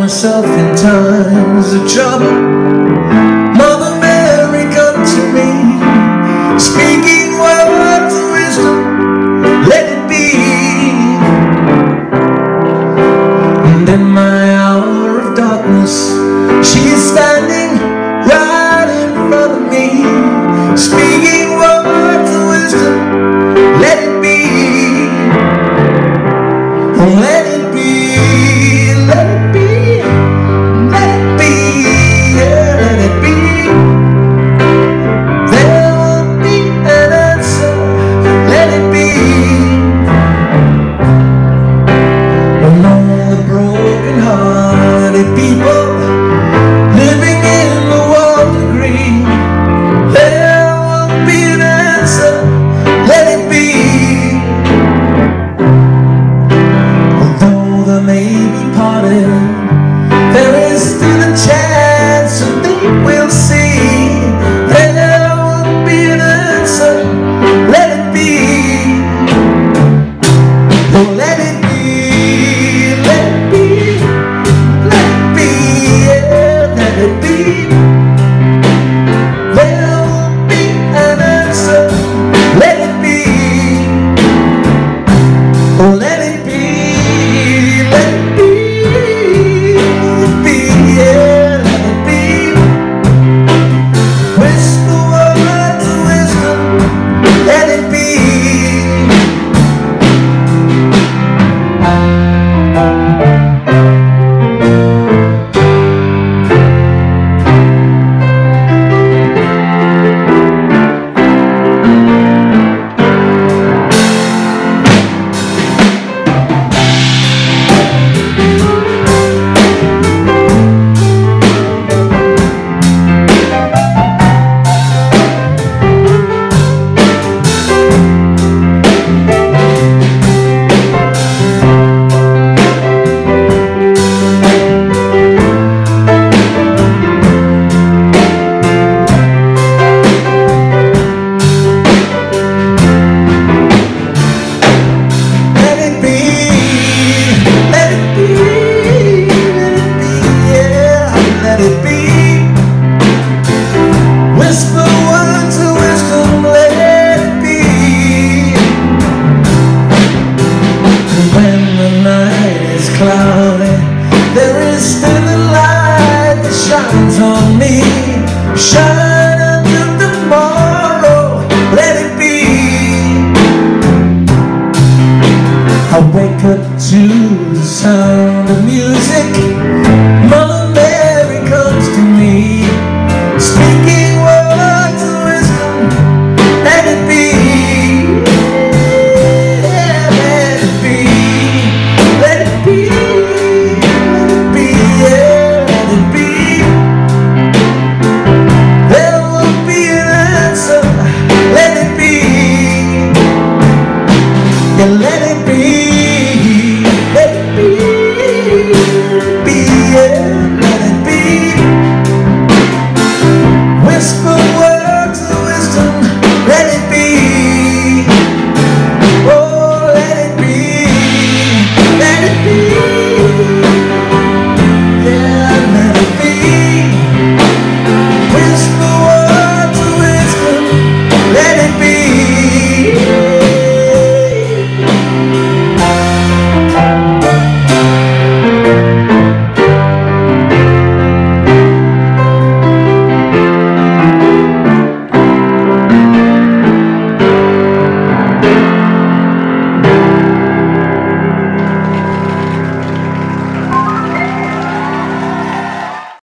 myself in times of trouble. Mother Mary come to me, speaking words of wisdom, let it be. And in my hour of darkness, she is standing right in front of me, speaking words of wisdom, let it be. Let it be, let it be, let it be, yeah, let it be. There will be an answer, let it be. When all the broken-hearted people living in the world agree, there will be an answer, let it be. Although there may be parted, there is still a chance that they will see. There will be an answer, let it be. Oh, let it be, let it be, let it be, yeah, let it be. There will be an answer, let it be. Oh, let it be, let it be, yeah, let it be. Whisper words of wisdom, let it be. Cloudy, there is still a light that shines on me. Shine until tomorrow, let it be. I wake up to the sound of music. Mother Mary comes to me, speaking words of wisdom, let it be. Yeah, let it be, let it be, yeah, let it be. Whisper